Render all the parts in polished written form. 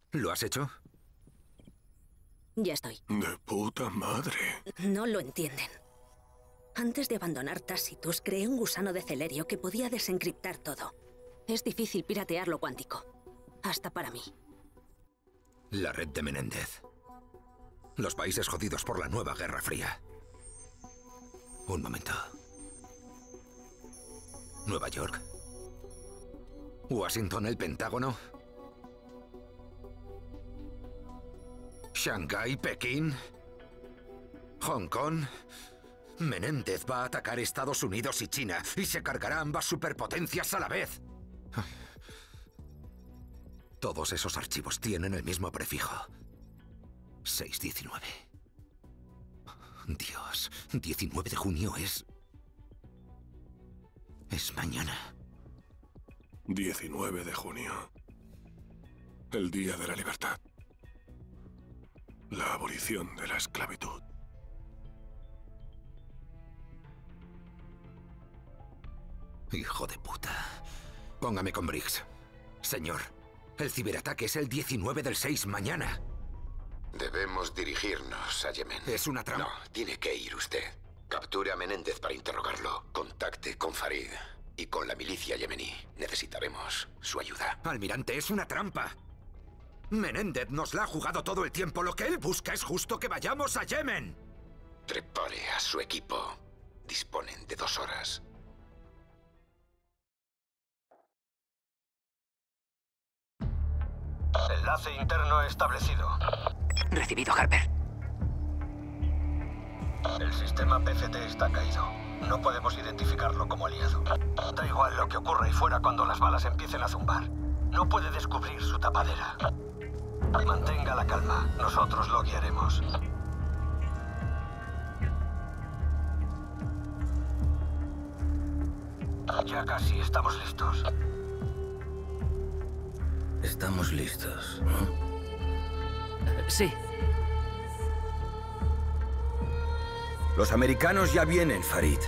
¿Lo has hecho? Ya estoy. De puta madre. No lo entienden. Antes de abandonar Tacitus, creé un gusano de Celerio que podía desencriptar todo. Es difícil piratear lo cuántico. Hasta para mí. La red de Menéndez. Los países jodidos por la nueva Guerra Fría. Un momento. Nueva York. Washington, el Pentágono. Shanghái, Pekín. Hong Kong. Menéndez va a atacar Estados Unidos y China y se cargará ambas superpotencias a la vez. Todos esos archivos tienen el mismo prefijo. 619. Dios, 19 de junio es mañana. 19 de junio. El día de la libertad. La abolición de la esclavitud. Hijo de puta. Póngame con Briggs. Señor, el ciberataque es el 19 del 6 mañana. Debemos dirigirnos a Yemen. Es una trampa. No, tiene que ir usted. Capture a Menéndez para interrogarlo. Contacte con Farid y con la milicia yemení. Necesitaremos su ayuda. Almirante, es una trampa. Menéndez nos la ha jugado todo el tiempo. Lo que él busca es justo que vayamos a Yemen. Prepare a su equipo. Disponen de 2 horas. Enlace interno establecido. Recibido, Harper. El sistema PCT está caído. No podemos identificarlo como aliado. Da igual lo que ocurra ahí fuera cuando las balas empiecen a zumbar. No puede descubrir su tapadera. Mantenga la calma. Nosotros lo guiaremos. Ya casi estamos listos. Estamos listos, ¿no? Sí. Los americanos ya vienen, Farid.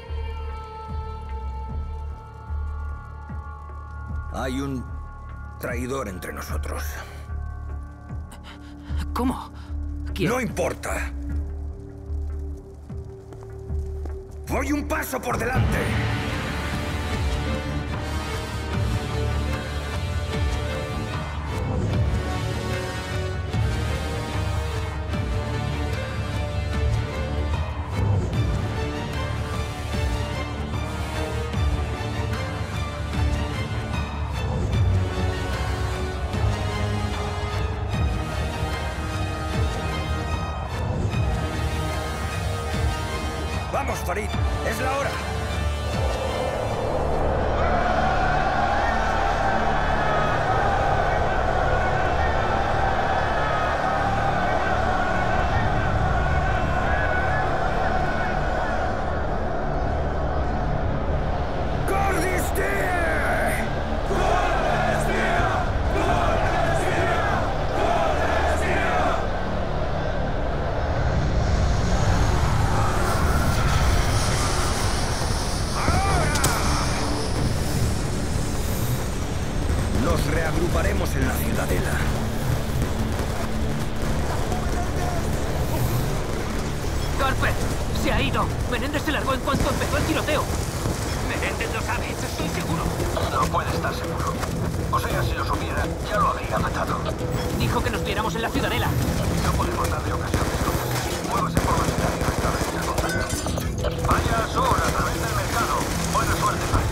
Hay un traidor entre nosotros. ¿Cómo? ¿Quién? No importa. Voy un paso por delante. ¡Vamos, Farid! ¡Es la hora! Nos reagruparemos en la ciudadela. ¡Harper! ¡Se ha ido! Menéndez se largó en cuanto empezó el tiroteo. Menéndez lo sabe, estoy seguro. No puede estar seguro. O sea, si lo supiera, ya lo habría matado. Dijo que nos viéramos en la ciudadela. No podemos darle ocasión de esconderse. Muévase por la ciudad y restablezca contacto. Vaya al sur, a través del mercado. Buena suerte, Mike.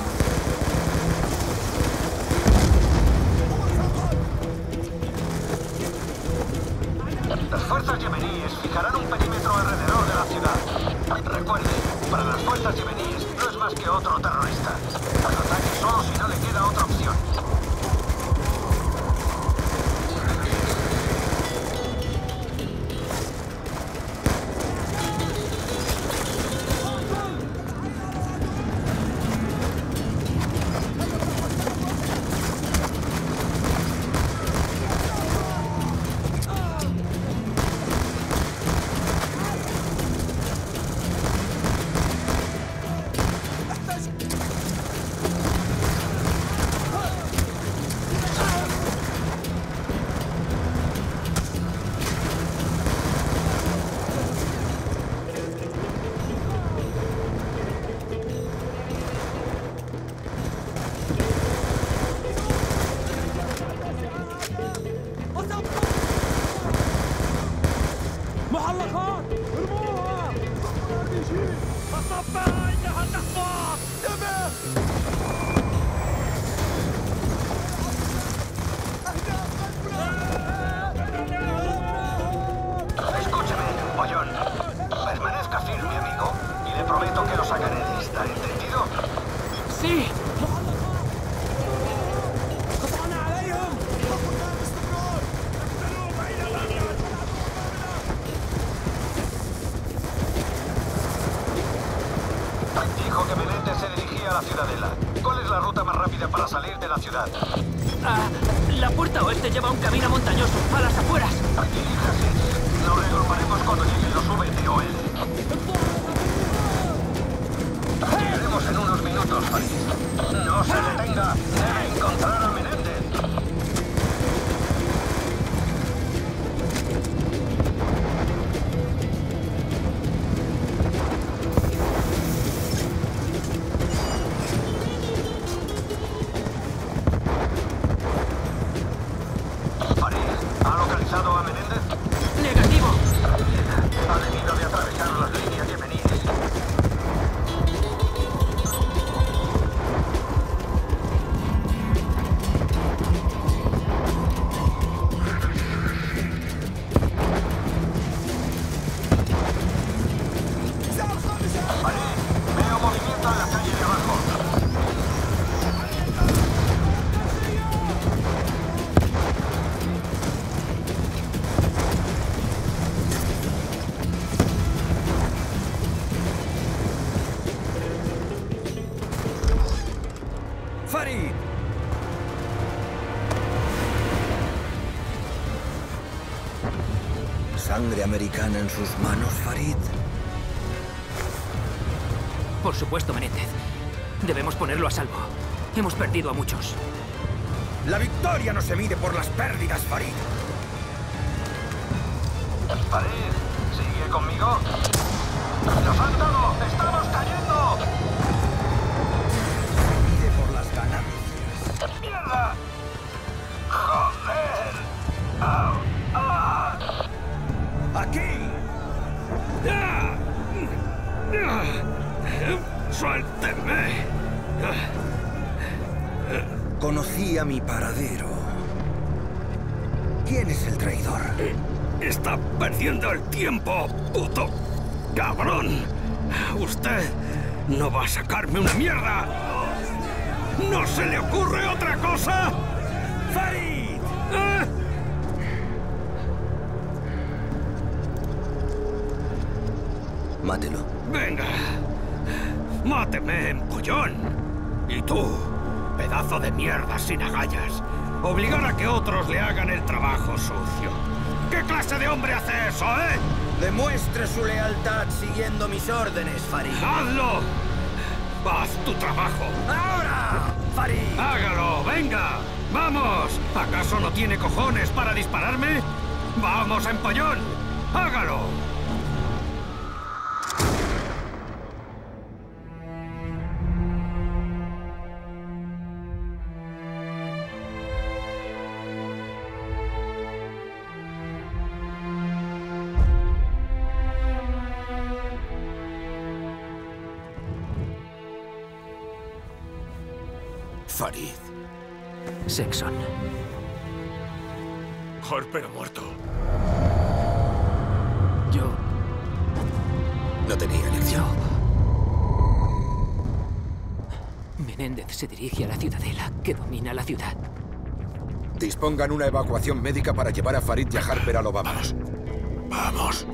Las fuerzas yemeníes fijarán un perímetro alrededor de la ciudad. Recuerde, para las fuerzas yemeníes no es más que otro terrorista. Ataque solo si no le queda otra opción. ciudadela. ¿Cuál es la ruta más rápida para salir de la ciudad? La puerta oeste lleva un camino montañoso, a las afueras. Diríjase. Nos reagruparemos cuando lleguen los VTOL. Llegaremos en unos minutos, Farid. No se detenga. Debe encontrar a Menéndez. ¡Farid! ¿Sangre americana en sus manos, Farid? Por supuesto, Menéndez. Debemos ponerlo a salvo. Hemos perdido a muchos. La victoria no se mide por las pérdidas, Farid. Farid, ¿sigue conmigo? ¡Nos han dado! ¡Estamos cayendo! Se mide por las ganancias. ¡Mierda! ¡Joder! ¡Aquí! ¡Suéltenme! Conocí a mi paradero. ¿Quién es el traidor? Está perdiendo el tiempo, puto cabrón. Usted no va a sacarme una mierda. ¿No se le ocurre otra cosa? ¡Farid! Mátelo. Venga. Máteme, empollón. Y tú, pedazo de mierda sin agallas. Obligar a que otros le hagan el trabajo sucio. ¿Qué clase de hombre hace eso, eh? Demuestre su lealtad siguiendo mis órdenes, Farid. ¡Hazlo! ¡Haz tu trabajo! ¡Ahora, Farid! ¡Hágalo! ¡Venga! ¡Vamos! ¿Acaso no tiene cojones para dispararme? ¡Vamos, empollón! ¡Hágalo! Farid. Sexton. Harper ha muerto. Yo... No tenía elección. Menéndez se dirige a la ciudadela, que domina la ciudad. Dispongan una evacuación médica para llevar a Farid y a Harper al Obama. ¡Vamos!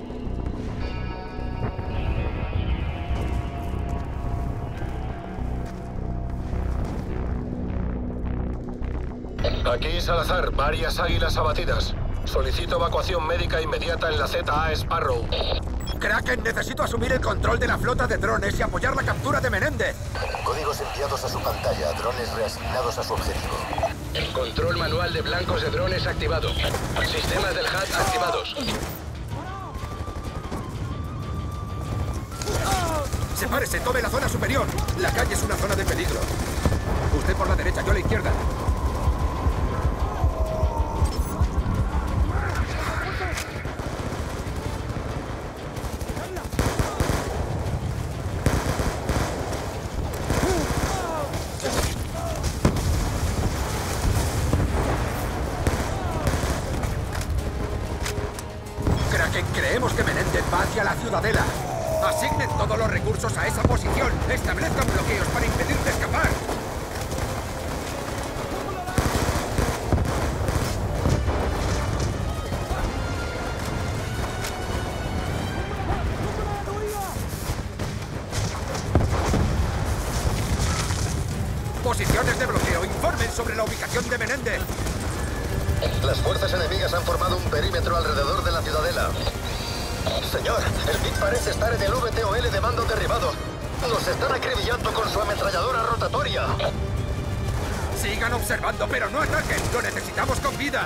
Aquí Salazar, varias águilas abatidas. Solicito evacuación médica inmediata en la ZA Sparrow. Kraken, necesito asumir el control de la flota de drones y apoyar la captura de Menéndez. Códigos enviados a su pantalla, drones reasignados a su objetivo. Control manual de blancos de drones activado. Sistemas del HAT activados. Sepárese, tome la zona superior. La calle es una zona de peligro. Usted por la derecha, yo a la izquierda. Creemos que Menéndez va hacia la ciudadela. Asignen todos los recursos a esa posición. Establezcan bloqueos para impedirte escapar. sobre la ubicación de Menéndez. Las fuerzas enemigas han formado un perímetro alrededor de la ciudadela. Señor, el MiG parece estar en el VTOL de mando derribado. Nos están acribillando con su ametralladora rotatoria. Sigan observando, pero no ataquen. Lo necesitamos con vida.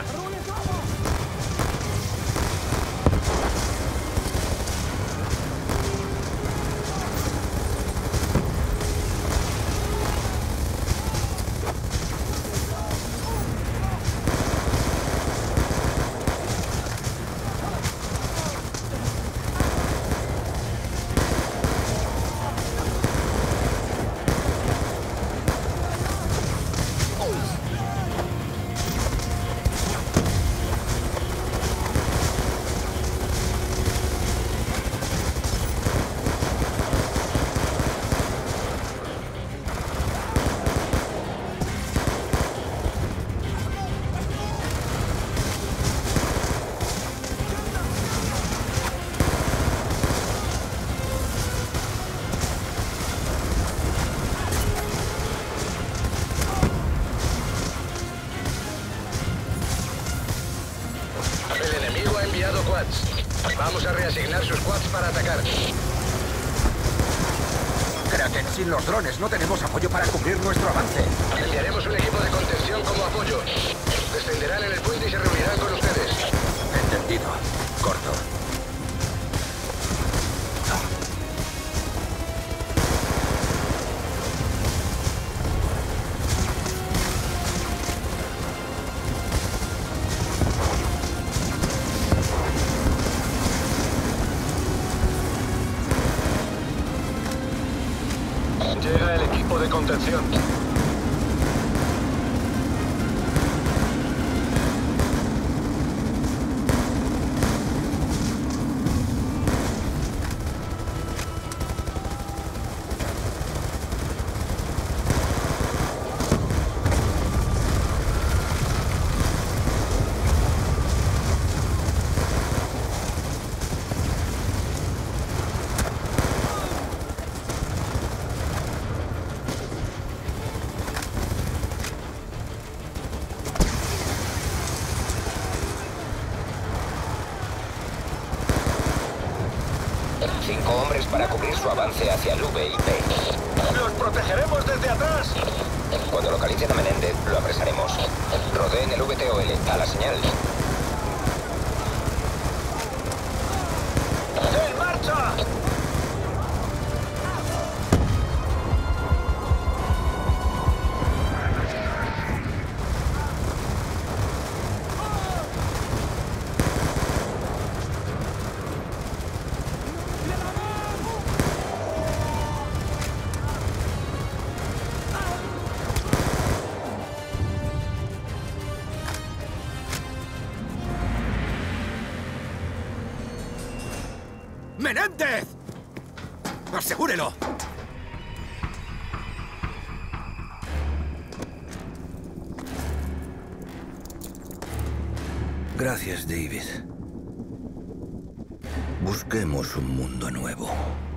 Vamos a reasignar sus quads para atacar. Kraken, sin los drones no tenemos apoyo para cubrir nuestro avance. Enviaremos un equipo de contención como apoyo. Descenderán en el puente y se reunirán con ustedes. Entendido. Corto. Llega el equipo de contención. Hombres para cubrir su avance hacia el V y P. ¡Los protegeremos desde atrás! Cuando localicen a Menéndez, lo apresaremos. Rodeen el VTOL a la señal. ¡En marcha! ¡Menéndez! ¡Asegúrelo! Gracias, David. Busquemos un mundo nuevo.